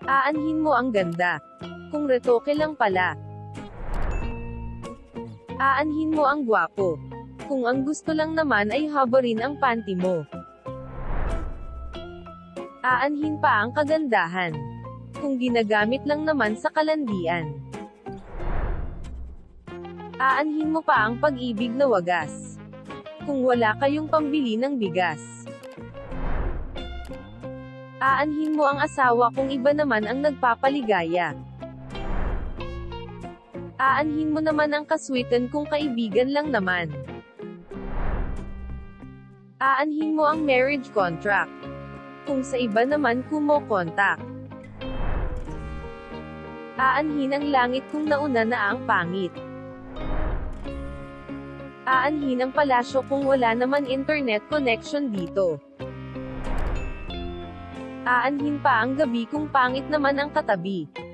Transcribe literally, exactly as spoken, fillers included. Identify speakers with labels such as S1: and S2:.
S1: Aanhin mo ang ganda. Kung retoke lang pala. Aanhin mo ang gwapo. Kung ang gusto lang naman ay habarin ang panty mo. Aanhin pa ang kagandahan. Kung ginagamit lang naman sa kalandian. Aanhin mo pa ang pag-ibig na wagas. Kung wala kayong pambili ng bigas. Aanhin mo ang asawa kung iba naman ang nagpapaligaya. Aanhin mo naman ang kaswitan kung kaibigan lang naman. Aanhin mo ang marriage contract. Kung sa iba naman kumo-contact. Aanhin ang langit kung nauna na ang pangit. Aanhin ang palasyo kung wala naman internet connection dito. Aanhin pa ang gabi kung pangit naman ang katabi.